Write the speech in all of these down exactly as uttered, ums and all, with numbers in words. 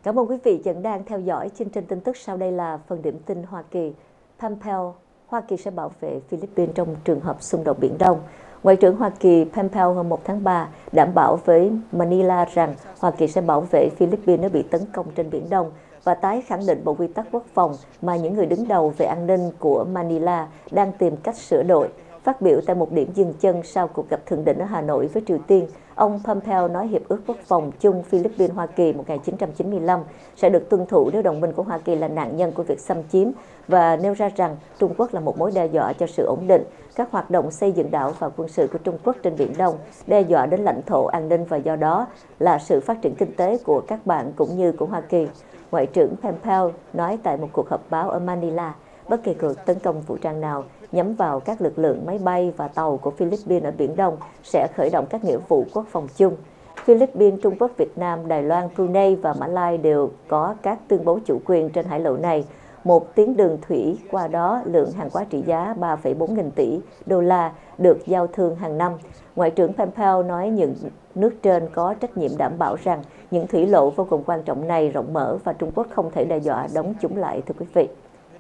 Cảm ơn quý vị vẫn đang theo dõi chương trình tin tức. Sau đây là phần điểm tin Hoa Kỳ. Pompeo, Hoa Kỳ sẽ bảo vệ Philippines trong trường hợp xung đột Biển Đông. Ngoại trưởng Hoa Kỳ Pompeo hôm một tháng ba đảm bảo với Manila rằng Hoa Kỳ sẽ bảo vệ Philippines nếu bị tấn công trên Biển Đông và tái khẳng định bộ quy tắc quốc phòng mà những người đứng đầu về an ninh của Manila đang tìm cách sửa đổi. Phát biểu tại một điểm dừng chân sau cuộc gặp thượng đỉnh ở Hà Nội với Triều Tiên, ông Pompeo nói Hiệp ước Quốc phòng chung Philippines-Hoa Kỳ một nghìn chín trăm chín mươi lăm sẽ được tuân thủ nếu đồng minh của Hoa Kỳ là nạn nhân của việc xâm chiếm và nêu ra rằng Trung Quốc là một mối đe dọa cho sự ổn định, các hoạt động xây dựng đảo và quân sự của Trung Quốc trên Biển Đông, đe dọa đến lãnh thổ an ninh và do đó là sự phát triển kinh tế của các bạn cũng như của Hoa Kỳ. Ngoại trưởng Pompeo nói tại một cuộc họp báo ở Manila, bất kỳ cuộc tấn công vũ trang nào nhắm vào các lực lượng máy bay và tàu của Philippines ở Biển Đông sẽ khởi động các nghĩa vụ quốc phòng chung. Philippines, Trung Quốc, Việt Nam, Đài Loan, Brunei và Mã Lai đều có các tuyên bố chủ quyền trên hải lộ này. Một tuyến đường thủy qua đó lượng hàng hóa trị giá ba phẩy bốn nghìn tỷ đô la được giao thương hàng năm. Ngoại trưởng Pompeo nói những nước trên có trách nhiệm đảm bảo rằng những thủy lộ vô cùng quan trọng này rộng mở và Trung Quốc không thể đe dọa đóng chúng lại, thưa quý vị.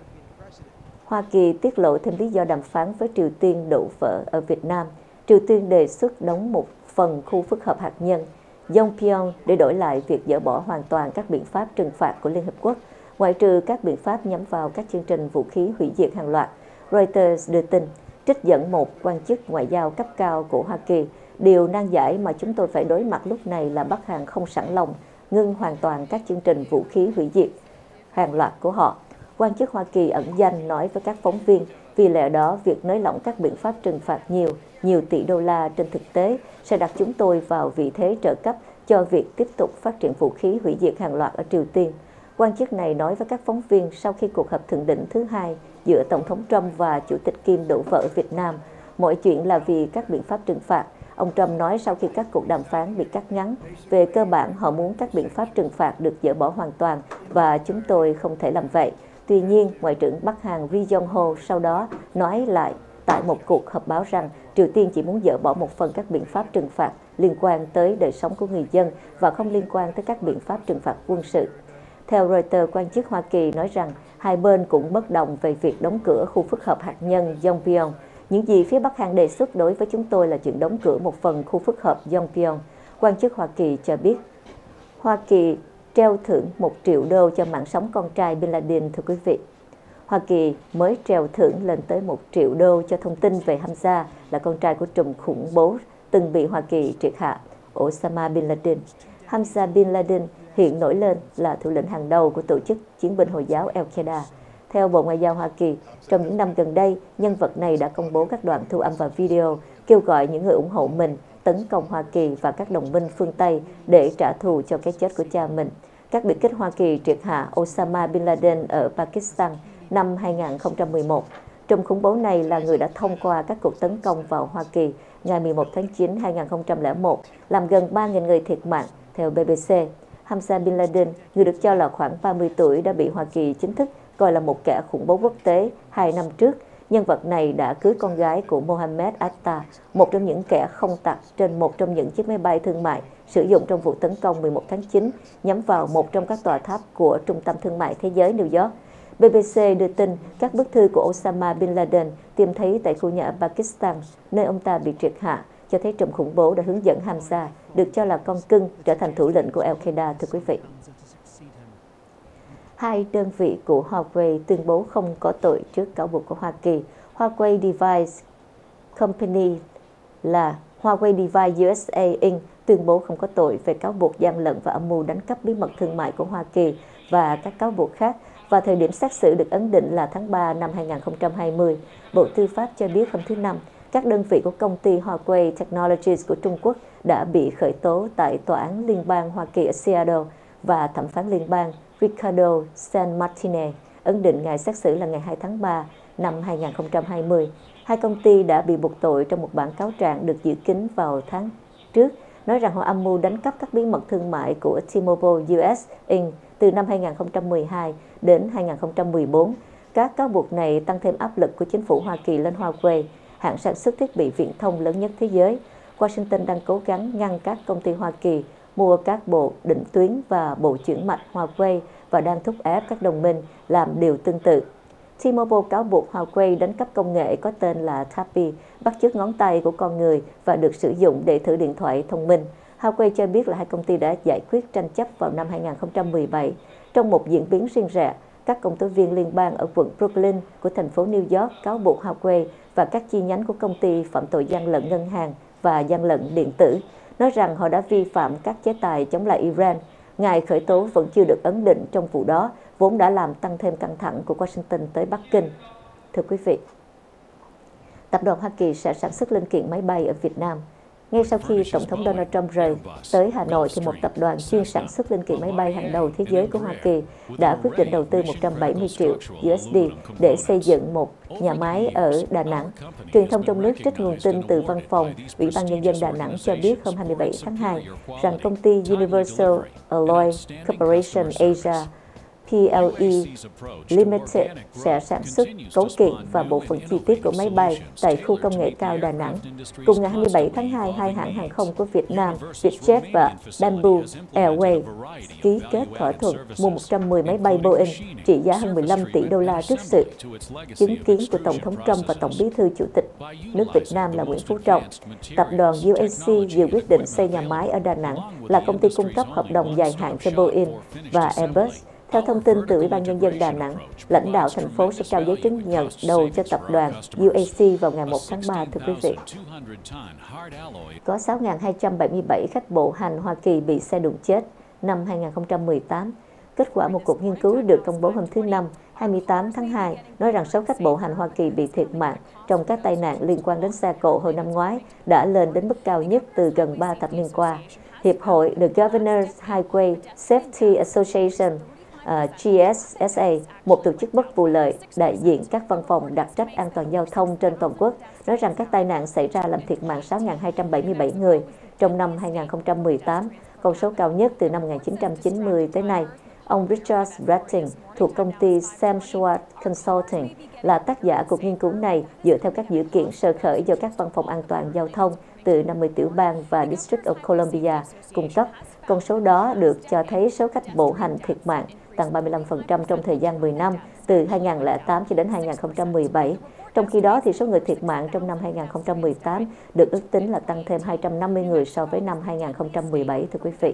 Hoa Kỳ tiết lộ thêm lý do đàm phán với Triều Tiên đổ vỡ ở Việt Nam. Triều Tiên đề xuất đóng một phần khu phức hợp hạt nhân Yongbyon để đổi lại việc dỡ bỏ hoàn toàn các biện pháp trừng phạt của Liên Hợp Quốc, ngoại trừ các biện pháp nhắm vào các chương trình vũ khí hủy diệt hàng loạt. Reuters đưa tin, trích dẫn một quan chức ngoại giao cấp cao của Hoa Kỳ, điều nan giải mà chúng tôi phải đối mặt lúc này là Bắc Hàn không sẵn lòng ngưng hoàn toàn các chương trình vũ khí hủy diệt hàng loạt của họ. Quan chức Hoa Kỳ ẩn danh nói với các phóng viên, vì lẽ đó việc nới lỏng các biện pháp trừng phạt nhiều, nhiều tỷ đô la trên thực tế sẽ đặt chúng tôi vào vị thế trợ cấp cho việc tiếp tục phát triển vũ khí hủy diệt hàng loạt ở Triều Tiên. Quan chức này nói với các phóng viên sau khi cuộc họp thượng đỉnh thứ hai giữa Tổng thống Trump và Chủ tịch Kim đổ vỡ ở Việt Nam. Mọi chuyện là vì các biện pháp trừng phạt. Ông Trump nói sau khi các cuộc đàm phán bị cắt ngắn, về cơ bản họ muốn các biện pháp trừng phạt được dỡ bỏ hoàn toàn và chúng tôi không thể làm vậy. Tuy nhiên, Ngoại trưởng Bắc Hàn Ri Yong Ho sau đó nói lại tại một cuộc họp báo rằng Triều Tiên chỉ muốn dỡ bỏ một phần các biện pháp trừng phạt liên quan tới đời sống của người dân và không liên quan tới các biện pháp trừng phạt quân sự. Theo Reuters, quan chức Hoa Kỳ nói rằng hai bên cũng bất đồng về việc đóng cửa khu phức hợp hạt nhân Yongbyon. Những gì phía Bắc Hàn đề xuất đối với chúng tôi là chuyện đóng cửa một phần khu phức hợp Yongbyon. Quan chức Hoa Kỳ cho biết, Hoa Kỳ treo thưởng một triệu đô cho mạng sống con trai Bin Laden, thưa quý vị. Hoa Kỳ mới treo thưởng lên tới một triệu đô cho thông tin về Hamza, là con trai của trùm khủng bố từng bị Hoa Kỳ triệt hạ, Osama Bin Laden. Hamza Bin Laden hiện nổi lên là thủ lĩnh hàng đầu của tổ chức chiến binh Hồi giáo Al-Qaeda. Theo Bộ Ngoại giao Hoa Kỳ, trong những năm gần đây, nhân vật này đã công bố các đoạn thu âm và video kêu gọi những người ủng hộ mình tấn công Hoa Kỳ và các đồng minh phương Tây để trả thù cho cái chết của cha mình. Các biệt kích Hoa Kỳ triệt hạ Osama Bin Laden ở Pakistan năm hai nghìn không trăm mười một. Trùm khủng bố này là người đã thông qua các cuộc tấn công vào Hoa Kỳ ngày mười một tháng chín năm hai nghìn không trăm lẻ một, làm gần ba nghìn người thiệt mạng, theo B B C. Hamza Bin Laden, người được cho là khoảng ba mươi tuổi, đã bị Hoa Kỳ chính thức coi là một kẻ khủng bố quốc tế hai năm trước. Nhân vật này đã cưới con gái của Mohammed Atta, một trong những kẻ không tặc trên một trong những chiếc máy bay thương mại sử dụng trong vụ tấn công mười một tháng chín nhắm vào một trong các tòa tháp của Trung tâm Thương mại Thế giới New York. B B C đưa tin các bức thư của Osama Bin Laden tìm thấy tại khu nhà ở Pakistan, nơi ông ta bị triệt hạ, cho thấy trùm khủng bố đã hướng dẫn Hamza, được cho là con cưng, trở thành thủ lĩnh của Al-Qaeda, thưa quý vị. Hai đơn vị của Huawei tuyên bố không có tội trước cáo buộc của Hoa Kỳ. Huawei Device Company là Huawei Device u ét a Incorporated tuyên bố không có tội về cáo buộc gian lận và âm mưu đánh cắp bí mật thương mại của Hoa Kỳ và các cáo buộc khác, và thời điểm xét xử được ấn định là tháng ba năm hai nghìn không trăm hai mươi. Bộ Tư pháp cho biết hôm thứ Năm, các đơn vị của công ty Huawei Technologies của Trung Quốc đã bị khởi tố tại Tòa án Liên bang Hoa Kỳ ở Seattle, và thẩm phán liên bang Ricardo San Martinez ấn định ngày xét xử là ngày hai tháng ba năm hai nghìn không trăm hai mươi. Hai công ty đã bị buộc tội trong một bản cáo trạng được dự kín vào tháng trước, nói rằng họ âm mưu đánh cắp các bí mật thương mại của T-Mobile u ét Incorporated từ năm hai nghìn không trăm mười hai đến hai nghìn không trăm mười bốn. Các cáo buộc này tăng thêm áp lực của chính phủ Hoa Kỳ lên Huawei, hãng sản xuất thiết bị viễn thông lớn nhất thế giới. Washington đang cố gắng ngăn các công ty Hoa Kỳ mua các bộ định tuyến và bộ chuyển mạch Huawei và đang thúc ép các đồng minh làm điều tương tự. T-Mobile cáo buộc Huawei đánh cắp công nghệ có tên là Tappy, bắt chước ngón tay của con người và được sử dụng để thử điện thoại thông minh. Huawei cho biết là hai công ty đã giải quyết tranh chấp vào năm hai nghìn không trăm mười bảy. Trong một diễn biến riêng rẽ, các công tố viên liên bang ở quận Brooklyn của thành phố New York cáo buộc Huawei và các chi nhánh của công ty phạm tội gian lận ngân hàng và gian lận điện tử, nói rằng họ đã vi phạm các chế tài chống lại Iran. Ngài khởi tố vẫn chưa được ấn định trong vụ đó, vốn đã làm tăng thêm căng thẳng của Washington tới Bắc Kinh. Thưa quý vị, tập đoàn Hoa Kỳ sẽ sản xuất linh kiện máy bay ở Việt Nam. Ngay sau khi Tổng thống Donald Trump rời tới Hà Nội, thì một tập đoàn chuyên sản xuất linh kiện máy bay hàng đầu thế giới của Hoa Kỳ đã quyết định đầu tư một trăm bảy mươi triệu đô la để xây dựng một nhà máy ở Đà Nẵng. Truyền thông trong nước trích nguồn tin từ văn phòng Ủy ban Nhân dân Đà Nẵng cho biết hôm hai mươi bảy tháng hai rằng công ty Universal Alloy Corporation Asia P L E Limited sẽ sản xuất cấu kiện và bộ phận chi tiết của máy bay tại khu công nghệ cao Đà Nẵng. Cùng ngày hai mươi bảy tháng hai, hai hãng hàng không của Việt Nam, Vietjet và Bamboo Airways ký kết thỏa thuận mua một trăm mười máy bay Boeing trị giá hơn mười lăm tỷ đô la trước sự chứng kiến của Tổng thống Trump và Tổng bí thư Chủ tịch nước Việt Nam là Nguyễn Phú Trọng. Tập đoàn U A C vừa quyết định xây nhà máy ở Đà Nẵng, là công ty cung cấp hợp đồng dài hạn cho Boeing và Airbus. Theo thông tin từ Ủy ban Nhân dân Đà Nẵng, lãnh đạo thành phố sẽ trao giấy chứng nhận đầu cho tập đoàn U A C vào ngày một tháng ba. Thưa quý vị, có sáu nghìn hai trăm bảy mươi bảy khách bộ hành Hoa Kỳ bị xe đụng chết năm hai nghìn không trăm mười tám. Kết quả một cuộc nghiên cứu được công bố hôm thứ Năm, hai mươi tám tháng hai, nói rằng số khách bộ hành Hoa Kỳ bị thiệt mạng trong các tai nạn liên quan đến xe cộ hồi năm ngoái đã lên đến mức cao nhất từ gần ba thập niên qua. Hiệp hội The Governor's Highway Safety Association Uh, G S S A, một tổ chức bất vụ lợi đại diện các văn phòng đặc trách an toàn giao thông trên toàn quốc, nói rằng các tai nạn xảy ra làm thiệt mạng sáu nghìn hai trăm bảy mươi bảy người trong năm hai nghìn không trăm mười tám, con số cao nhất từ năm một nghìn chín trăm chín mươi tới nay. Ông Richard Bratting thuộc công ty Samswat Consulting là tác giả cuộc nghiên cứu này dựa theo các dữ kiện sơ khởi do các văn phòng an toàn giao thông từ năm mươi tiểu bang và District of Columbia cung cấp. Con số đó được cho thấy số khách bộ hành thiệt mạng tăng ba mươi lăm phần trăm trong thời gian mười năm, từ hai nghìn không trăm lẻ tám cho đến hai nghìn không trăm mười bảy. Trong khi đó, thì số người thiệt mạng trong năm hai nghìn không trăm mười tám được ước tính là tăng thêm hai trăm năm mươi người so với năm hai nghìn không trăm mười bảy. Thưa quý vị,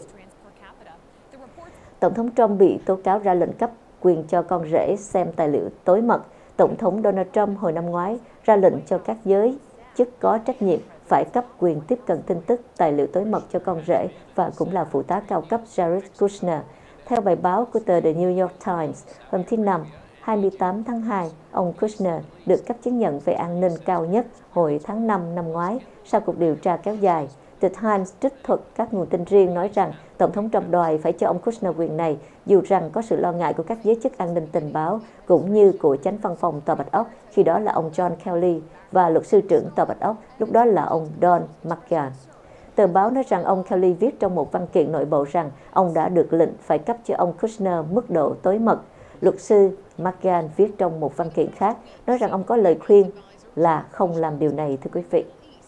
Tổng thống Trump bị tố cáo ra lệnh cấp quyền cho con rể xem tài liệu tối mật. Tổng thống Donald Trump hồi năm ngoái ra lệnh cho các giới chức có trách nhiệm phải cấp quyền tiếp cận tin tức tài liệu tối mật cho con rể và cũng là phụ tá cao cấp Jared Kushner. Theo bài báo của tờ The New York Times, hôm thứ Năm, hai mươi tám tháng hai, ông Kushner được cấp chứng nhận về an ninh cao nhất hồi tháng năm năm ngoái sau cuộc điều tra kéo dài. The Times trích thuật các nguồn tin riêng nói rằng Tổng thống Trump đòi phải cho ông Kushner quyền này, dù rằng có sự lo ngại của các giới chức an ninh tình báo cũng như của chánh văn phòng Tòa Bạch Ốc, khi đó là ông John Kelly, và luật sư trưởng Tòa Bạch Ốc, lúc đó là ông Don McGahn. Tờ báo nói rằng ông Kelly viết trong một văn kiện nội bộ rằng ông đã được lệnh phải cấp cho ông Kushner mức độ tối mật. Luật sư McGahn viết trong một văn kiện khác nói rằng ông có lời khuyên là không làm điều này. Thưa quý vị,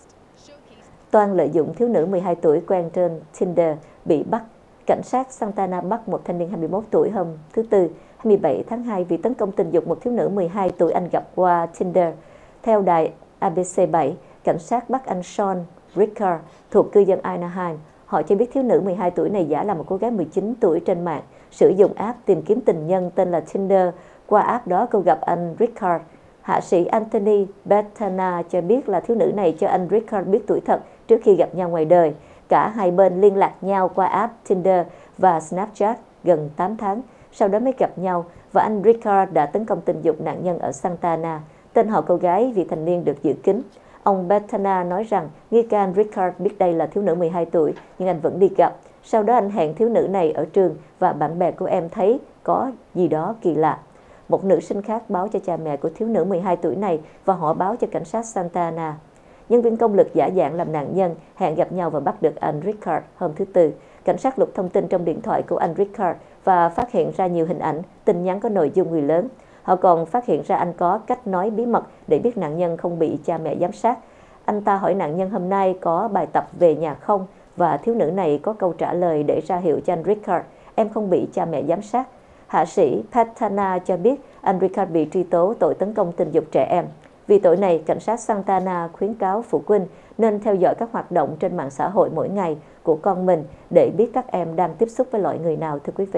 Toan lợi dụng thiếu nữ mười hai tuổi quen trên Tinder bị bắt. Cảnh sát Santa Ana bắt một thanh niên hai mươi mốt tuổi hôm thứ Tư, hai mươi bảy tháng hai vì tấn công tình dục một thiếu nữ mười hai tuổi anh gặp qua Tinder. Theo đài A B C bảy, cảnh sát bắt anh Sean Ricard thuộc cư dân Anaheim. Họ cho biết thiếu nữ mười hai tuổi này giả là một cô gái mười chín tuổi trên mạng, sử dụng app tìm kiếm tình nhân tên là Tinder. Qua app đó, cô gặp anh Ricard. Hạ sĩ Anthony Bethana cho biết là thiếu nữ này cho anh Ricard biết tuổi thật trước khi gặp nhau ngoài đời. Cả hai bên liên lạc nhau qua app Tinder và Snapchat gần tám tháng, sau đó mới gặp nhau, và anh Ricard đã tấn công tình dục nạn nhân ở Santa Ana. Tên họ cô gái vị thành niên được giữ kín. Ông Bethana nói rằng nghi can Ricard biết đây là thiếu nữ mười hai tuổi, nhưng anh vẫn đi gặp. Sau đó anh hẹn thiếu nữ này ở trường và bạn bè của em thấy có gì đó kỳ lạ. Một nữ sinh khác báo cho cha mẹ của thiếu nữ mười hai tuổi này và họ báo cho cảnh sát Santa Ana. Nhân viên công lực giả dạng làm nạn nhân hẹn gặp nhau và bắt được anh Ricard hôm thứ Tư. Cảnh sát lục thông tin trong điện thoại của anh Ricard và phát hiện ra nhiều hình ảnh, tin nhắn có nội dung người lớn. Họ còn phát hiện ra anh có cách nói bí mật để biết nạn nhân không bị cha mẹ giám sát. Anh ta hỏi nạn nhân hôm nay có bài tập về nhà không, và thiếu nữ này có câu trả lời để ra hiệu cho anh Richard, em không bị cha mẹ giám sát. Hạ sĩ Patana cho biết anh Richard bị truy tố tội tấn công tình dục trẻ em. Vì tội này, cảnh sát Santa Ana khuyến cáo phụ huynh nên theo dõi các hoạt động trên mạng xã hội mỗi ngày của con mình để biết các em đang tiếp xúc với loại người nào, thưa quý vị.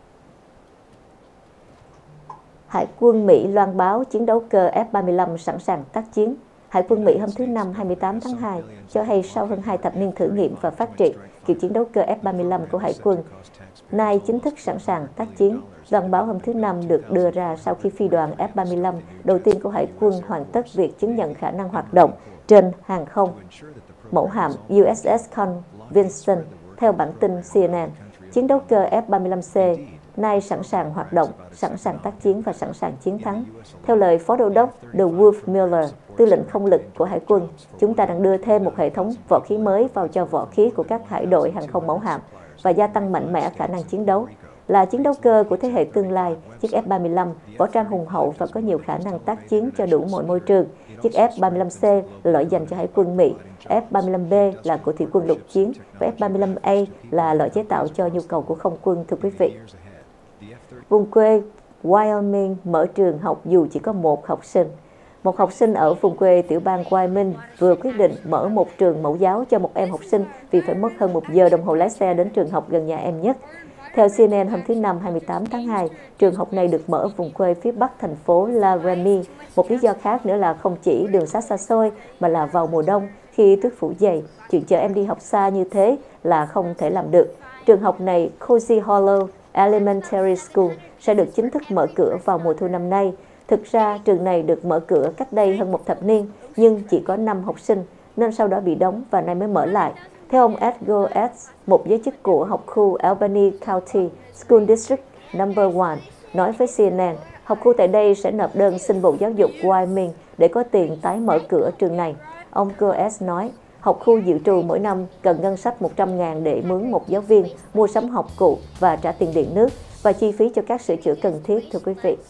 Hải quân Mỹ loan báo chiến đấu cơ F ba mươi lăm sẵn sàng tác chiến. Hải quân Mỹ hôm thứ Năm hai mươi tám tháng hai cho hay sau hơn hai thập niên thử nghiệm và phát triển, kiểu chiến đấu cơ F ba mươi lăm của Hải quân nay chính thức sẵn sàng tác chiến. Loan báo hôm thứ Năm được đưa ra sau khi phi đoàn F ba mươi lăm đầu tiên của Hải quân hoàn tất việc chứng nhận khả năng hoạt động trên hàng không mẫu hạm u ét ét Con Vinson. Theo bản tin C N N, chiến đấu cơ F ba mươi lăm C nay sẵn sàng hoạt động, sẵn sàng tác chiến và sẵn sàng chiến thắng. Theo lời Phó Đô đốc The Wolf Miller, tư lệnh không lực của Hải quân, chúng ta đang đưa thêm một hệ thống võ khí mới vào cho võ khí của các hải đội hàng không mẫu hạm và gia tăng mạnh mẽ khả năng chiến đấu. Là chiến đấu cơ của thế hệ tương lai, chiếc F ba mươi lăm võ trang hùng hậu và có nhiều khả năng tác chiến cho đủ mọi môi trường. Chiếc F ba mươi lăm C là loại dành cho Hải quân Mỹ, F ba mươi lăm B là của thủy quân lục chiến và F ba mươi lăm A là loại chế tạo cho nhu cầu của không quân, thưa quý vị. Vùng quê Wyoming mở trường học dù chỉ có một học sinh. Một học sinh ở vùng quê tiểu bang Wyoming vừa quyết định mở một trường mẫu giáo cho một em học sinh vì phải mất hơn một giờ đồng hồ lái xe đến trường học gần nhà em nhất. Theo C N N hôm thứ Năm hai mươi tám tháng hai, trường học này được mở ở vùng quê phía bắc thành phố Laramie. Một lý do khác nữa là không chỉ đường xá xa xôi mà là vào mùa đông khi tuyết phủ dày, chuyện chở em đi học xa như thế là không thể làm được. Trường học này, Cozy Hollow Elementary School, sẽ được chính thức mở cửa vào mùa thu năm nay. Thực ra, trường này được mở cửa cách đây hơn một thập niên, nhưng chỉ có năm học sinh, nên sau đó bị đóng và nay mới mở lại. Theo ông Edgar S., một giới chức của học khu Albany County School District number one, nói với C N N, học khu tại đây sẽ nộp đơn xin Bộ Giáo dục Wyoming để có tiền tái mở cửa trường này. Ông Edgar S. nói, học khu dự trù mỗi năm cần ngân sách một trăm ngàn để mướn một giáo viên, mua sắm học cụ và trả tiền điện nước và chi phí cho các sửa chữa cần thiết, thưa quý vị.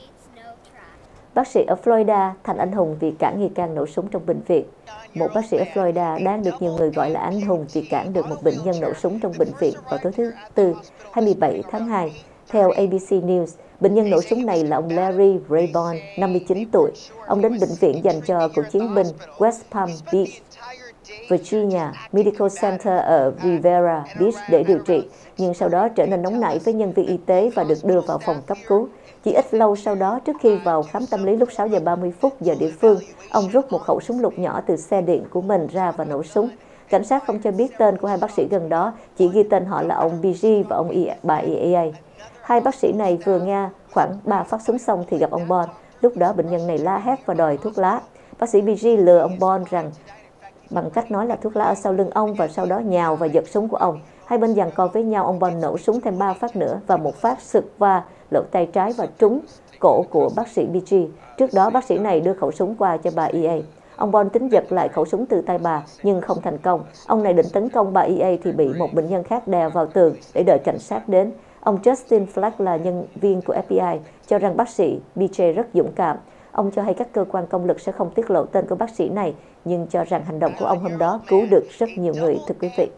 Bác sĩ ở Florida thành anh hùng vì cản nghi can nổ súng trong bệnh viện. Một bác sĩ ở Florida đang được nhiều người gọi là anh hùng vì cản được một bệnh nhân nổ súng trong bệnh viện vào tối thứ Tư, hai mươi bảy tháng hai. Theo A B C News, bệnh nhân nổ súng này là ông Larry Rayburn, năm mươi chín tuổi. Ông đến bệnh viện dành cho cựu chiến binh West Palm Beach, Virginia Medical Center ở Rivera Beach để điều trị, nhưng sau đó trở nên nóng nảy với nhân viên y tế và được đưa vào phòng cấp cứu. Chỉ ít lâu sau đó, trước khi vào khám tâm lý lúc sáu giờ ba mươi phút giờ địa phương, ông rút một khẩu súng lục nhỏ từ xe điện của mình ra và nổ súng. Cảnh sát không cho biết tên của hai bác sĩ gần đó, chỉ ghi tên họ là ông B G và ông I, bà E A. Hai bác sĩ này vừa nghe khoảng ba phát súng xong thì gặp ông Bond. Lúc đó bệnh nhân này la hét và đòi thuốc lá. Bác sĩ B G lừa ông Bond rằng bằng cách nói là thuốc lá ở sau lưng ông và sau đó nhào và giật súng của ông. Hai bên giằng co với nhau, ông Bond nổ súng thêm ba phát nữa và một phát sượt qua lỗ tay trái và trúng cổ của bác sĩ B G. Trước đó, bác sĩ này đưa khẩu súng qua cho bà E A. Ông Bond tính giật lại khẩu súng từ tay bà nhưng không thành công. Ông này định tấn công bà E A thì bị một bệnh nhân khác đè vào tường để đợi cảnh sát đến. Ông Justin Flack là nhân viên của F B I cho rằng bác sĩ B J rất dũng cảm. Ông cho hay các cơ quan công lực sẽ không tiết lộ tên của bác sĩ này, nhưng cho rằng hành động của ông hôm đó cứu được rất nhiều người, thưa quý vị.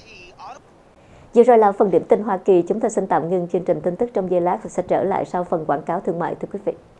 Vừa rồi là phần điểm tin Hoa Kỳ. Chúng tôi xin tạm ngưng chương trình tin tức trong giây lát và sẽ trở lại sau phần quảng cáo thương mại, thưa quý vị.